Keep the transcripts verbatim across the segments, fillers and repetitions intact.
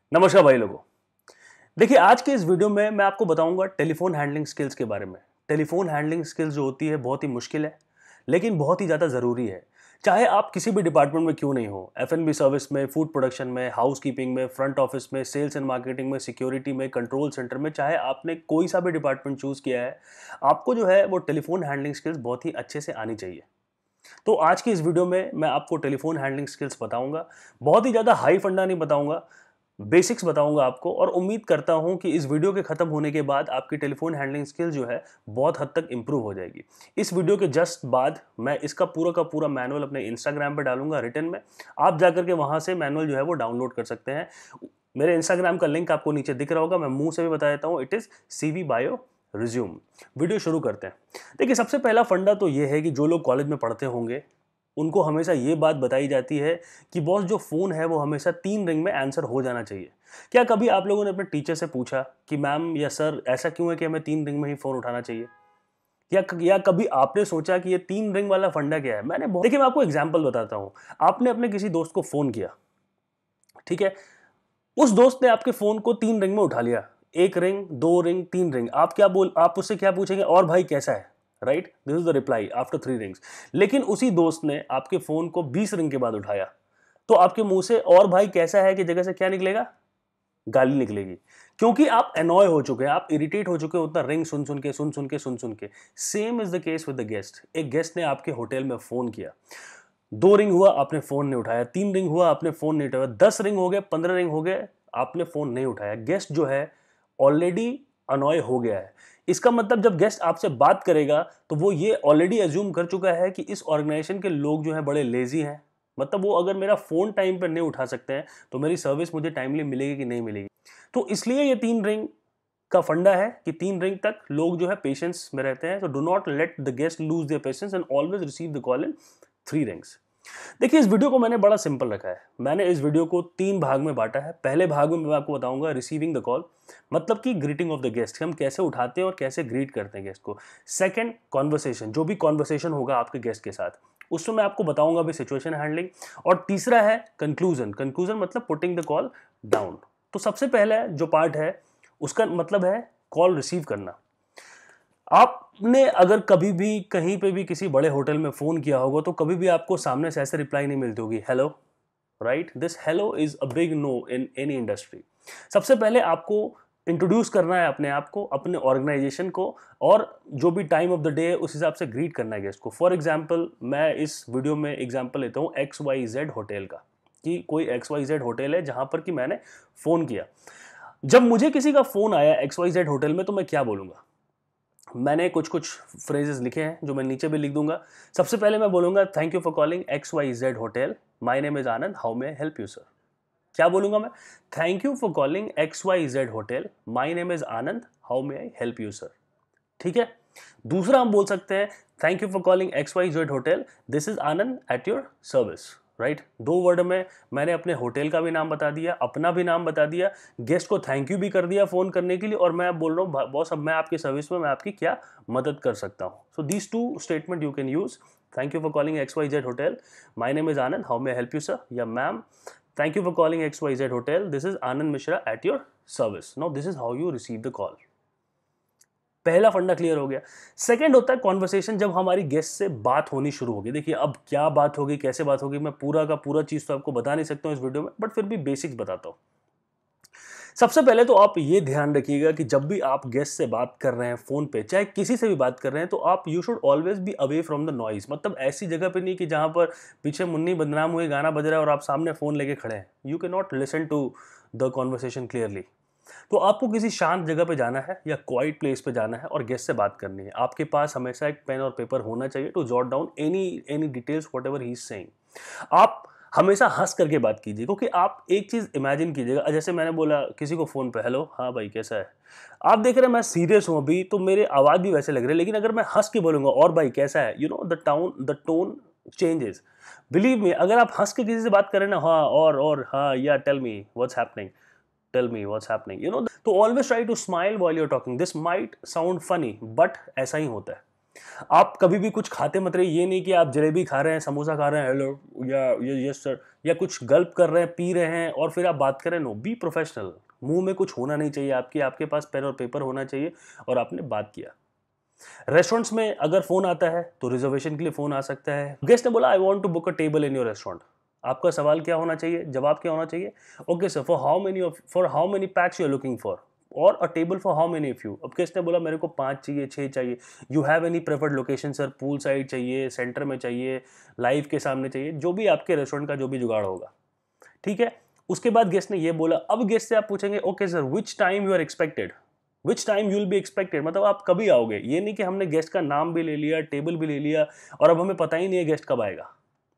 नमस्कार भाई लोगों। देखिए, आज के इस वीडियो में मैं आपको बताऊंगा टेलीफोन हैंडलिंग स्किल्स के बारे में। टेलीफोन हैंडलिंग स्किल्स जो होती है बहुत ही मुश्किल है, लेकिन बहुत ही ज़्यादा ज़रूरी है। चाहे आप किसी भी डिपार्टमेंट में क्यों नहीं हो, एफ एन बी सर्विस में, फूड प्रोडक्शन में, हाउस कीपिंग में, फ्रंट ऑफिस में, सेल्स एंड मार्केटिंग में, सिक्योरिटी में, कंट्रोल सेंटर में, चाहे आपने कोई सा भी डिपार्टमेंट चूज़ किया है, आपको जो है वो टेलीफोन हैंडलिंग स्किल्स बहुत ही अच्छे से आनी चाहिए। तो आज की इस वीडियो में मैं आपको टेलीफोन हैंडलिंग स्किल्स बताऊंगा। बहुत ही ज़्यादा हाई फंडा नहीं बताऊंगा, बेसिक्स बताऊंगा आपको, और उम्मीद करता हूं कि इस वीडियो के खत्म होने के बाद आपकी टेलीफोन हैंडलिंग स्किल जो है बहुत हद तक इंप्रूव हो जाएगी। इस वीडियो के जस्ट बाद मैं इसका पूरा का पूरा मैनुअल अपने इंस्टाग्राम पे डालूंगा रिटन में। आप जाकर के वहां से मैनुअल जो है वो डाउनलोड कर सकते हैं। मेरे इंस्टाग्राम का लिंक आपको नीचे दिख रहा होगा, मैं मुंह से भी बता देता हूँ, it is CV bio resume. Video शुरू करते हैं। देखिए, सबसे पहला फंडा तो ये है कि जो लोग कॉलेज में पढ़ते होंगे उनको हमेशा ये बात बताई जाती है कि बॉस, जो फ़ोन है वो हमेशा तीन रिंग में आंसर हो जाना चाहिए। क्या कभी आप लोगों ने अपने टीचर से पूछा कि मैम या सर, ऐसा क्यों है कि हमें तीन रिंग में ही फ़ोन उठाना चाहिए? या या कभी आपने सोचा कि ये तीन रिंग वाला फंडा क्या है? मैंने बहुत देखिए, मैं आपको एग्जांपल बताता हूँ। आपने अपने किसी दोस्त को फ़ोन किया, ठीक है? उस दोस्त ने आपके फ़ोन को तीन रिंग में उठा लिया। एक रिंग, दो रिंग, तीन रिंग। आप क्या बोल आप उससे क्या पूछेंगे? और भाई कैसा है? Right? This is the reply after three rings. लेकिन उसी दोस्त ने आपके फ़ोन को बीस रिंग के बाद उठाया, तो आपके मुँह से और भाई कैसा है की जगह से क्या निकलेगा? गाली निकलेगी। क्योंकि आप एनॉय हो चुके हैं, आप इरिटेट हो चुके हैं उतना रिंग सुन सुन के, सुन सुन के, सुन सुन के। Same is the case with the guest. एक गेस्ट ने आपके होटल में फ़ोन किया, दो रिंग हुआ, आपने फ़ोन नहीं उठाया। तीन रिंग हुआ, आपने फ़ोन नहीं उठाया। दस रिंग हो गए, पंद्रह रिंग हो गए, आपने फ़ोन नहीं उठाया। गेस्ट जो है ऑलरेडी अनॉय हो गया है। इसका मतलब जब गेस्ट आपसे बात करेगा तो वो ये ऑलरेडी अज्यूम कर चुका है कि इस ऑर्गेनाइजेशन के लोग जो हैं बड़े लेज़ी हैं। मतलब वो अगर मेरा फ़ोन टाइम पे नहीं उठा सकते हैं तो मेरी सर्विस मुझे टाइमली मिलेगी कि नहीं मिलेगी। तो इसलिए ये तीन रिंग का फंडा है कि तीन रिंग तक लोग जो है पेशेंस में रहते हैं। तो do not let the guest lose their patience and always receive the call in three rings. देखिए, इस वीडियो को मैंने बड़ा सिंपल रखा है। मैंने इस वीडियो को तीन भाग में बांटा है। पहले भाग में मैं आपको बताऊंगा रिसीविंग द कॉल, मतलब कि ग्रीटिंग ऑफ द गेस्ट, हम कैसे उठाते हैं और कैसे ग्रीट करते हैं गेस्ट को। सेकंड, कॉन्वर्सेशन, जो भी कॉन्वर्सेशन होगा आपके गेस्ट के साथ, उसमें मैं आपको बताऊंगा भी सिचुएशन हैंडलिंग। और तीसरा है कंक्लूजन। कंक्लूजन मतलब पुटिंग द कॉल डाउन। तो सबसे पहले जो पार्ट है उसका मतलब है कॉल रिसीव करना। आपने अगर कभी भी कहीं पे भी किसी बड़े होटल में फ़ोन किया होगा तो कभी भी आपको सामने से ऐसे रिप्लाई नहीं मिलती होगी, hello, right? This hello is a big no in any industry. सबसे पहले आपको इंट्रोड्यूस करना है अपने आप को, अपने ऑर्गेनाइजेशन को, और जो भी टाइम ऑफ द डे है उस हिसाब से ग्रीट करना है गेस्ट को। फॉर एग्जांपल, मैं इस वीडियो में एग्जांपल लेता हूँ एक्स वाई जेड होटल का, कि कोई एक्स वाई जेड होटल है जहाँ पर कि मैंने फ़ोन किया। जब मुझे किसी का फ़ोन आया एक्स वाई जेड होटल में तो मैं क्या बोलूँगा? मैंने कुछ कुछ फ्रेजेस लिखे हैं जो मैं नीचे भी लिख दूंगा। सबसे पहले मैं बोलूंगा, thank you for calling X Y Z hotel, my name is Anand, how may I help you sir. क्या बोलूंगा मैं? Thank you for calling X Y Z hotel, my name is Anand, how may I help you sir. ठीक है। दूसरा हम बोल सकते हैं, thank you for calling X Y Z hotel, this is Anand at your service. Right? दो word में मैंने अपने होटल का भी नाम बता दिया, अपना भी नाम बता दिया, गेस्ट को थैंक यू भी कर दिया फ़ोन करने के लिए, और मैं बोल रहा हूँ बॉस, अब मैं आपकी सर्विस में मैं आपकी क्या मदद कर सकता हूँ। So these two statement you can use. Thank you for calling X Y Z hotel, my name is Anand, how may help you sir. या ma'am, thank you for calling X Y Z hotel, this is Anand Mishra at your service. Now this is how you receive the call. पहला फंडा clear हो गया। Second होता है conversation, जब हमारी guest से बात होनी शुरू होगी। देखिए, अब क्या बात होगी, कैसे बात होगी, मैं पूरा का पूरा चीज़ तो आपको बता नहीं सकता हूँ इस वीडियो में, बट फिर भी बेसिक्स बताता हूँ। सबसे पहले तो आप ये ध्यान रखिएगा कि जब भी आप गेस्ट से बात कर रहे हैं फ़ोन पे, चाहे किसी से भी बात कर रहे हैं, तो आप you should always be away from the noise. मतलब ऐसी जगह पे नहीं कि जहाँ पर पीछे मुन्नी बदनाम हुई गाना बज रहा है और आप सामने फ़ोन लेके खड़े हैं। You can not listen to the conversation clearly. तो आपको किसी शांत जगह पे जाना है या क्वाइट प्लेस पे जाना है और गेस्ट से बात करनी है। आपके पास हमेशा एक पेन और पेपर होना चाहिए to jot down any any details whatever he is saying. आप हमेशा हंस करके बात कीजिए, क्योंकि आप एक चीज़ इमेजिन कीजिएगा, जैसे मैंने बोला किसी को फ़ोन पे, हेलो, हाँ भाई कैसा है। आप देख रहे हैं मैं सीरियस हूँ अभी, तो मेरे आवाज़ भी वैसे लग रही है, लेकिन अगर मैं हंस के बोलूँगा, और भाई कैसा है, you know the town the tone changes. Believe me, अगर आप हंस के किसी से बात करें ना, हाँ और और हाँ, या tell me what's happening, tell me what's happening, you know, तो always try to smile while you are talking. This might sound funny, but ऐसा ही होता है। आप कभी भी कुछ खाते मत रहिए, ये नहीं कि आप जलेबी खा रहे हैं, समोसा खा रहे हैं, हेलो या यस सर, या कुछ गल्प कर रहे हैं, पी रहे हैं और फिर आप बात कर रहे हैं। No, be professional. मुंह में कुछ होना नहीं चाहिए आपके आपके पास पेन और पेपर होना चाहिए और आपने बात किया। रेस्टोरेंट्स में अगर फोन आता है तो रिजर्वेशन के लिए फोन आ सकता है। गेस्ट ने बोला I want to book a table in your restaurant, आपका सवाल क्या होना चाहिए, जवाब क्या होना चाहिए? Okay sir, for how many for how many pax you are looking for, और a table for how many of you. अब गेस्ट ने बोला मेरे को पाँच चाहिए, छः चाहिए। You have any preferred location sir, pool side चाहिए, सेंटर में चाहिए, लाइव के सामने चाहिए, जो भी आपके रेस्टोरेंट का जो भी जुगाड़ होगा, ठीक है। उसके बाद गेस्ट ने ये बोला, अब गेस्ट से आप पूछेंगे okay sir which time you are expected, which time you will be expected, मतलब आप कभी आओगे। ये नहीं कि हमने गेस्ट का नाम भी ले लिया, टेबल भी ले लिया और अब हमें पता ही नहीं है गेस्ट कब आएगा।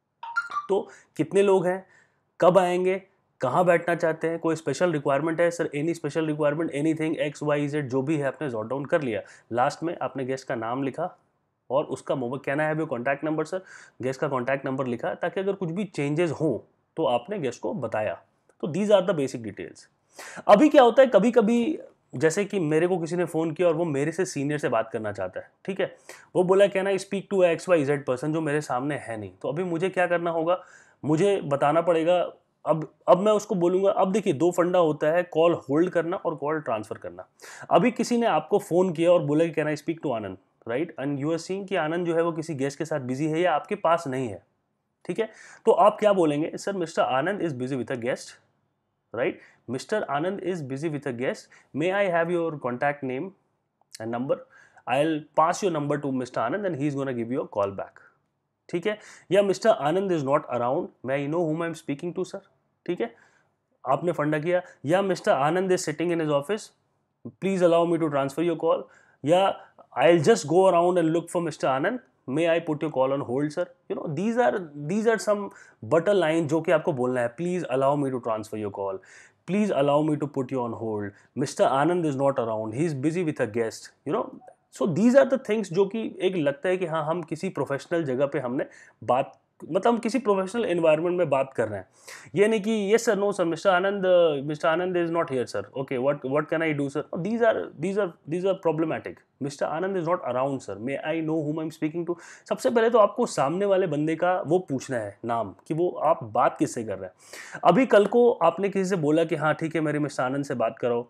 तो कितने लोग हैं, कब आएंगे, कहाँ बैठना चाहते हैं, कोई स्पेशल रिक्वायरमेंट है sir, any special requirement, anything X Y Z, जो भी है आपने जॉट डाउन कर लिया। लास्ट में आपने गेस्ट का नाम लिखा और उसका मोबाइल, कहना है वो कॉन्टैक्ट नंबर सर, गेस्ट का कॉन्टैक्ट नंबर लिखा, ताकि अगर कुछ भी चेंजेस हों तो आपने गेस्ट को बताया। तो these are the basic details. अभी क्या होता है, कभी कभी जैसे कि मेरे को किसी ने फ़ोन किया और वो मेरे से सीनियर से बात करना चाहता है, ठीक है। वो बोला can I speak to X Y Z person, जो मेरे सामने है नहीं। तो अभी मुझे क्या करना होगा, मुझे बताना पड़ेगा। अब अब मैं उसको बोलूँगा, अब देखिए दो फंडा होता है, कॉल होल्ड करना और कॉल ट्रांसफ़र करना। अभी किसी ने आपको फ़ोन किया और बोला कि can I speak to Anand, right, and you are seeing कि आनंद जो है वो किसी गेस्ट के साथ बिजी है या आपके पास नहीं है, ठीक है। तो आप क्या बोलेंगे, sir mister Anand is busy with a guest, right? Mister Anand is busy with a guest. May I have your contact name and number? I'll pass your number to Mister Anand and he's gonna give you a call back. ठीक है। या mister Anand is not around, may I know whom I am speaking to sir, ठीक है। आपने फंडा किया। या mister Anand is sitting in his office, please allow me to transfer your call. या I will just go around and look for mister Anand, may I put your call on hold sir. You know these are these are some butter line जो कि आपको बोलना है। Please allow me to transfer your call, please allow me to put you on hold, mister Anand is not around, he is busy with a guest, you know. So these are the things जो कि एक लगता है कि हाँ हम किसी professional जगह पे हमने बात, मतलब हम किसी प्रोफेशनल एनवायरनमेंट में बात कर रहे हैं। ये नहीं कि yes sir, no sir, mister Anand mister Anand is not here sir, okay what what can I do sir. These are these are these are problematic. Mister Anand is not around sir, may I know whom I am speaking to. सबसे पहले तो आपको सामने वाले बंदे का वो पूछना है नाम, कि वो आप बात किससे कर रहे हैं। अभी कल को आपने किसी से बोला कि हाँ ठीक है मेरी मिस्टर आनंद से बात करो,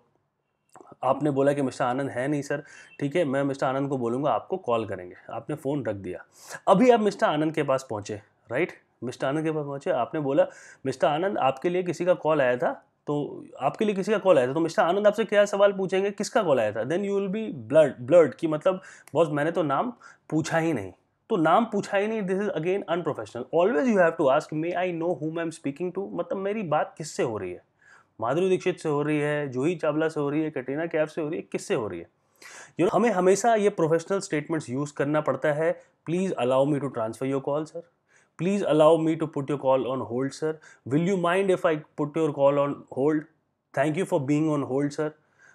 आपने बोला कि मिस्टर आनंद है नहीं सर, ठीक है मैं मिस्टर आनंद को बोलूँगा आपको कॉल करेंगे, आपने फ़ोन रख दिया। अभी आप मिस्टर आनंद के पास पहुँचे, राइट, मिस्टर आनंद के पास पहुँचे, आपने बोला मिस्टर आनंद आपके लिए किसी का कॉल आया था, तो आपके लिए किसी का कॉल आया था, तो मिस्टर आनंद आपसे क्या सवाल पूछेंगे, किसका कॉल आया था। Then you will be blood blood की मतलब बॉस मैंने तो नाम पूछा ही नहीं, तो नाम पूछा ही नहीं, this is again unprofessional. Always you have to ask may I know whom I am speaking to, मतलब मेरी बात किससे हो रही है, माधुरी दीक्षित से हो रही है, जूही चावला से हो रही है, कैटरीना कैफ से हो रही है, किससे हो रही है। यू नो हमें हमेशा ये प्रोफेशनल स्टेटमेंट्स यूज करना पड़ता है। Please allow me to transfer your call sir, please allow me to put your call on hold sir, will you mind if I put your call on hold, thank you for being on hold sir,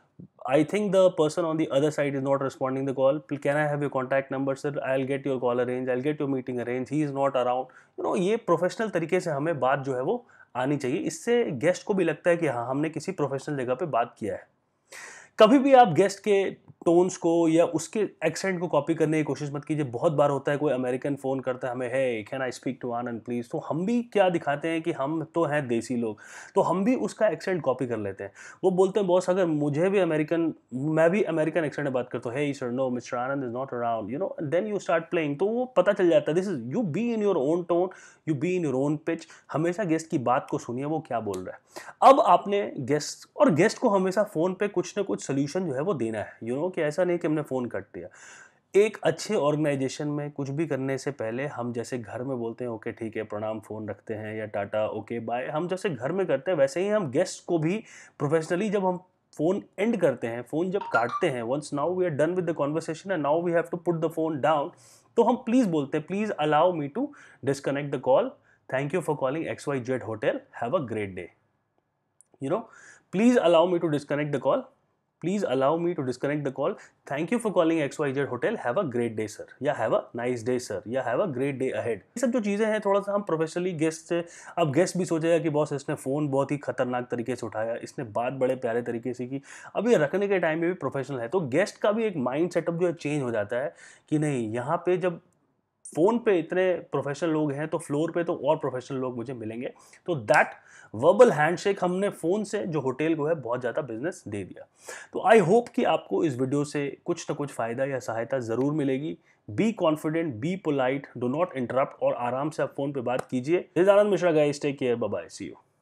I think the person on the other side is not responding the call. Can I have your contact number, sir? I'll get your call arranged. I'll get your meeting arranged. He is not around. You know ये professional तरीके से हमें बात जो है वो आनी चाहिए। इससे गेस्ट को भी लगता है कि हाँ हमने किसी प्रोफेशनल जगह पे बात किया है। कभी भी आप गेस्ट के टोन्स को या उसके एक्सेंट को कॉपी करने की कोशिश मत कीजिए। बहुत बार होता है कोई अमेरिकन फ़ोन करता है हमें, है can I speak to Anand please, तो हम भी क्या दिखाते हैं कि हम तो हैं देसी लोग, तो हम भी उसका एक्सेंट कॉपी कर लेते हैं। वो बोलते हैं बॉस अगर मुझे भी अमेरिकन, मैं भी अमेरिकन एक्सेंट में बात करता हूँ, hey sir no mister Anand is not around, you know, then you start playing, तो वो पता चल जाता है this is you be in your own tone, you be in your own pitch. हमेशा गेस्ट की बात को सुनिए वो क्या बोल रहा है। अब आपने गेस्ट और गेस्ट को हमेशा फ़ोन पे कुछ ना कुछ सोल्यूशन जो है वो देना है, यू you नो know, कि ऐसा नहीं कि हमने फ़ोन कट दिया। एक अच्छे ऑर्गेनाइजेशन में कुछ भी करने से पहले हम जैसे घर में बोलते हैं ओके ठीक है प्रणाम फ़ोन रखते हैं या टाटा ओके बाय, हम जैसे घर में करते हैं वैसे ही हम गेस्ट को भी प्रोफेशनली जब हम फ़ोन एंड करते हैं, फ़ोन जब काटते हैं, once now we are done with the conversation and now we have to put the phone down, तो हम प्लीज़ बोलते हैं please allow me to disconnect the call, thank you for calling X Y Z hotel, have a great day, you know, please allow me to disconnect the call, please allow me to disconnect the call, thank you for calling X Y Z hotel, have a great day sir, या have a nice day sir, या have a great day ahead. ये सब जो चीज़ें हैं थोड़ा सा हम प्रोफेशनली गेस्ट से, अब गेस्ट भी सोचेगा कि बॉस इसने फ़ोन बहुत ही खतरनाक तरीके से उठाया, इसने बात बड़े प्यारे तरीके से की, अब ये रखने के टाइम में भी प्रोफेशनल है, तो गेस्ट का भी एक माइंड सेटअप जो है चेंज हो जाता है कि नहीं, यहाँ पे जब फ़ोन पे इतने प्रोफेशनल लोग हैं तो फ्लोर पे तो और प्रोफेशनल लोग मुझे मिलेंगे। तो दैट वर्बल हैंडशेक हमने फ़ोन से जो होटल को है बहुत ज़्यादा बिजनेस दे दिया। तो आई होप कि आपको इस वीडियो से कुछ ना कुछ फ़ायदा या सहायता ज़रूर मिलेगी। Be confident, be polite, do not interrupt और आराम से आप फ़ोन पे बात कीजिए। This is Anand Mishra guys, take care, bye bye, see you.